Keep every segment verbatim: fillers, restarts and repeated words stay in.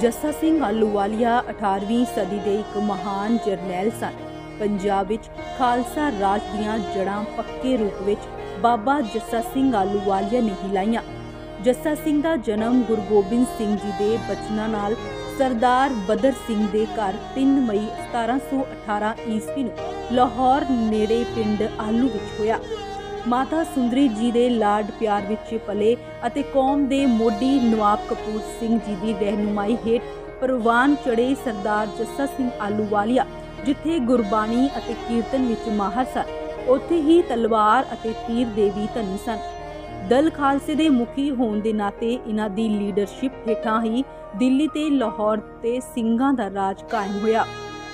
जस्सा सिंह आलूवालिया अठारहवीं सदी के एक महान जरनैल सन। पंजाब विच खालसा राज दीआं जड़ां पक्के रूप विच बाबा जस्सा सिंह आलूवालिया ने ही लाईआं। जस्सा सिंह दा जन्म गुरु गोबिंद सिंह जी दे बचनां नाल सरदार बदर सिंह दे घर तीन मई सतारह सौ अठारह ईस्वी नूं लाहौर नेड़े पिंड आलू विच होया। माता सुंदरी जी दे लाड प्यार विच पले अते कौम दे मोढी नवाब कपूर सिंह जी दी रहनुमाई हेठ परवान चढ़े सरदार जस्सा सिंह आलूवालिया जिथे गुरबाणी अते कीर्तन विच माहर सन, उत्थे ही तलवार अते तीर दे भी धनी सन। दल खालसे दे मुखी होने दे नाते इन्हां दी लीडरशिप हेठां ही दिल्ली ते लाहौर ते सिंघां दा राज कायम होया।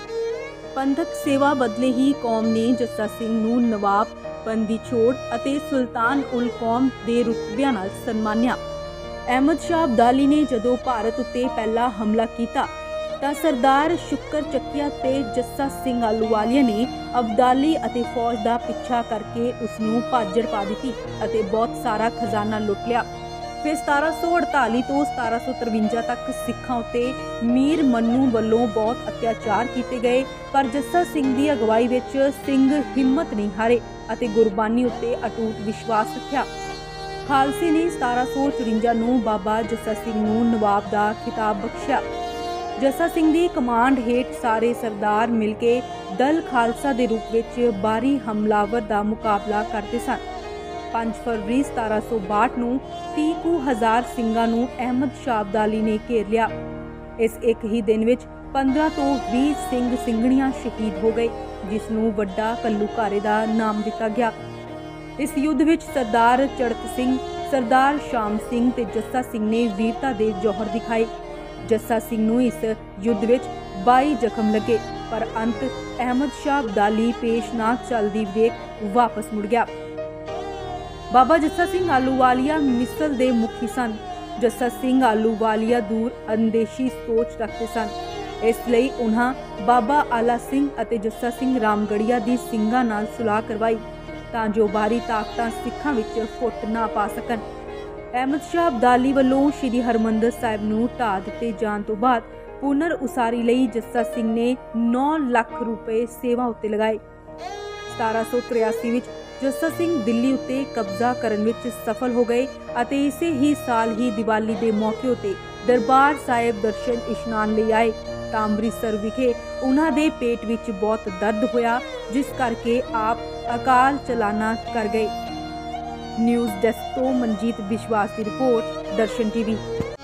पंथक सेवा बदले ही कौम ने जस्सा सिंह नूं नवाब बंदी छोड़ अते सुल्तान उल कौम दे रुतबिਆਂ नाल सन्मानिया। अहमद शाह अब्दाली ने जदों भारत उत्ते पहला हमला किया तां सरदार शुक्र चकिया ते जस्सा सिंह आलूवालिया ने अब्दाली अते फौज दा पिछा करके उसनूं भाजड़ पा दित्ती अते बहुत सारा खजाना लुट लिया। फिर सतारह सौ अड़ताली तो सतारह सौ तरवंजा तक सिखां उत्ते मीर मन्नू वल्लों बहुत अत्याचार किए गए, पर जस्सा सिंह दी अगवाई विच सिंह हिम्मत नहीं हारे अते गुरबानी उत्ते अटूट विश्वास रखिया। खालसे ने सतारह सौ चुरंजा नूं बाबा जस्सा सिंह नूं नवाब दा खिताब बख्शिया। जस्सा सिंह दी कमांड हेठ सारे सरदार मिलके दल खालसा दे रूप विच बारी हमलावर दा मुकाबला करते सन। पांच फरवरी सतारह सौ बाहठ नूं तीह कु हजार सिंघां नूं अहमद शाह अब्दाली ने घेर लिया। इस एक ही दिन विच पंद्रह तो बीस सिंह सिंघणियां शहीद हो गए, जिसनूं वड्डा कल्लूकारे दा नाम दिता गया। इस युद्ध विच सरदार चड़त सिंह, सरदार शाम सिंह ते जस्सा सिंह ने वीरता दे जौहर दिखाए। जस्सा सिंह नूं इस युद्ध विच बाई जख्म लगे, पर अंत अहमद शाह अब्दाली पेश ना चलदी वेख वापस मुड़ गया। बाबा जस्सा सिंह आलूवालिया मिसल दे मुखी सन। जस्सा सिंह आलूवालिया दूर अंदेशी सोच रखते सन, इसलिए उन्हां बाबा आला सिंह अते जस्सा सिंह रामगढ़िया दी सिंघां नाल सुलह करवाई तां जो बाहरी ताकतां सिखां विच फुट ना पा सकन। अहमद शाह अब्दाली वल्लों श्री हरमंदर साहिब नूं ढा दिते जाण तो बाद पुनर उसारी लई जस्सा सिंह ने नौ लाख रुपए सेवा उत्ते लगाए। सतारह सौ तिरासी विच जस्सा सिंह दिल्ली उत्ते कब्जा करन विच सफल हो गए अते इसे ही साल ही दिवाली दे मौके उत्ते दरबार साहिब दर्शन इशनान लई आए तां अमृतसर विखे उन्हां दे पेट विच बहुत दर्द होया, जिस करके आप अकाल चलाना कर गए। न्यूज़ डेस्क तो मनजीत विश्वास की रिपोर्ट, दर्शन टीवी।